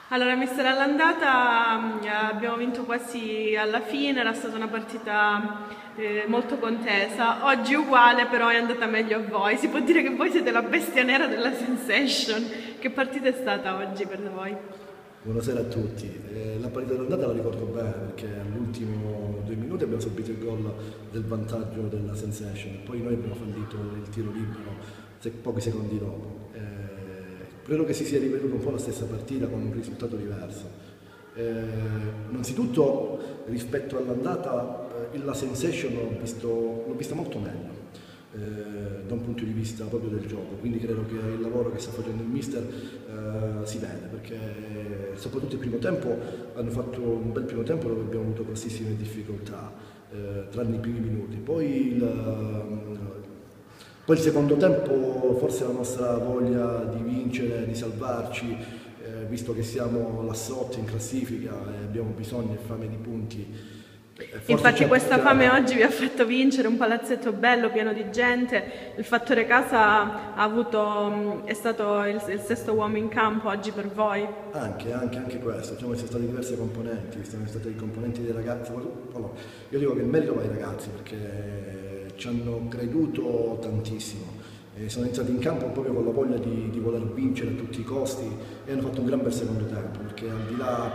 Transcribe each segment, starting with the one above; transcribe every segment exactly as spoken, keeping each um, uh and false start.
Allora, mister, all'andata abbiamo vinto quasi alla fine, era stata una partita eh, molto contesa. Oggi uguale, però è andata meglio a voi. Si può dire che voi siete la bestia nera della Sensation. Che partita è stata oggi per voi? Buonasera a tutti. Eh, la partita dell'andata la ricordo bene perché all'ultimo due minuti abbiamo subito il gol del vantaggio della Sensation, poi noi abbiamo fallito il tiro libero se, pochi secondi dopo. Eh, credo che si sia ripetuta un po' la stessa partita con un risultato diverso. Eh, innanzitutto rispetto all'andata eh, la Sensation l'ho visto, l'ho vista molto meglio. Eh, da un punto di vista proprio del gioco, quindi credo che il lavoro che sta facendo il mister eh, si vede, perché soprattutto il primo tempo hanno fatto un bel primo tempo dove abbiamo avuto grossissime difficoltà, eh, tranne i primi minuti. Poi il, poi il secondo tempo forse la nostra voglia di vincere, di salvarci, eh, visto che siamo là sotto in classifica e abbiamo bisogno e fame di punti. Infatti questa fame oggi vi ha fatto vincere, un palazzetto bello, pieno di gente. Il fattore casa ha avuto, è stato il, il sesto uomo in campo oggi per voi? Anche, anche, anche questo, diciamo che sono stati diversi componenti, sono stati i componenti dei ragazzi. Allora, io dico che il merito va ai ragazzi perché ci hanno creduto tantissimo. E sono entrati in campo proprio con la voglia di, di voler vincere a tutti i costi e hanno fatto un gran bel secondo tempo, perché al di là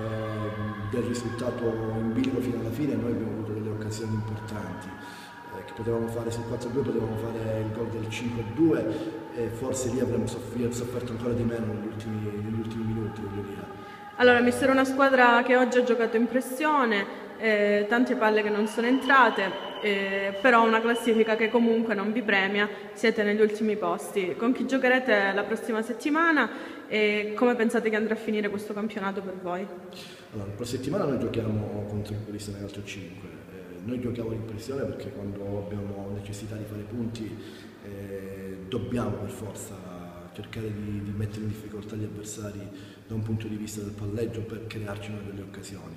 eh, del risultato in bilico fino alla fine noi abbiamo avuto delle occasioni importanti eh, che potevamo fare sul quattro a due, potevamo fare il gol del cinque a due e forse lì avremmo sofferto ancora di meno negli ultimi, negli ultimi minuti, voglio dire. Allora, mister, una squadra che oggi ha giocato in pressione, eh, tante palle che non sono entrate, eh, però una classifica che comunque non vi premia, siete negli ultimi posti. Con chi giocherete la prossima settimana e come pensate che andrà a finire questo campionato per voi? Allora, la prossima settimana noi giochiamo contro il Polizia nel calcio cinque. Eh, noi giochiamo in pressione perché quando abbiamo necessità di fare punti eh, dobbiamo per forza cercare di, di mettere in difficoltà gli avversari da un punto di vista del palleggio per crearci noi delle occasioni.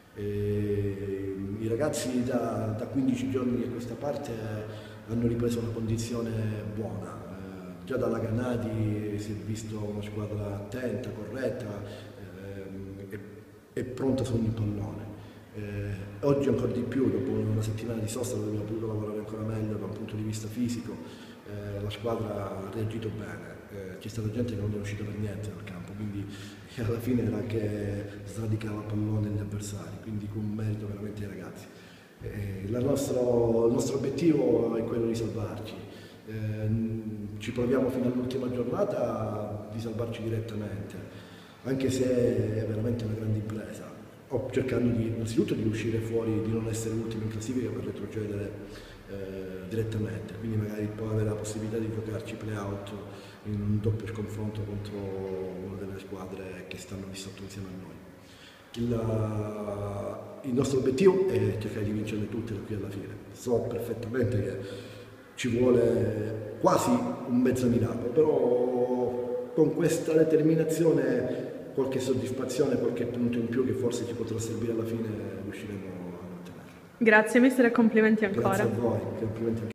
E i ragazzi da, da quindici giorni a questa parte hanno ripreso una condizione buona, eh, già dalla Gannati si è visto una squadra attenta, corretta eh, e, e pronta su ogni pallone. Eh, oggi ancora di più, dopo una settimana di sosta dove abbiamo potuto lavorare ancora meglio da un punto di vista fisico, eh, la squadra ha reagito bene, eh, c'è stata gente che non è uscita per niente dal campo, quindi alla fine era che sradicava il pallone degli avversari, quindi con merito veramente ai ragazzi. Eh, la nostro, il nostro obiettivo è quello di salvarci, eh, ci proviamo fino all'ultima giornata di salvarci direttamente, anche se è veramente una grande impresa. O cercando di, innanzitutto di uscire fuori, di non essere ultimi in classifica per retrocedere eh, direttamente, quindi magari poi avere la possibilità di giocarci play-out in un doppio sconfronto contro una delle squadre che stanno lì sotto insieme a noi. Il, il nostro obiettivo è cercare di vincerle tutte da qui alla fine. So perfettamente che ci vuole quasi un mezzo miracolo, però con questa determinazione qualche soddisfazione, qualche punto in più che forse ci potrà servire alla fine riusciremo a ottenere. Grazie mister e complimenti ancora. Grazie a voi, complimenti.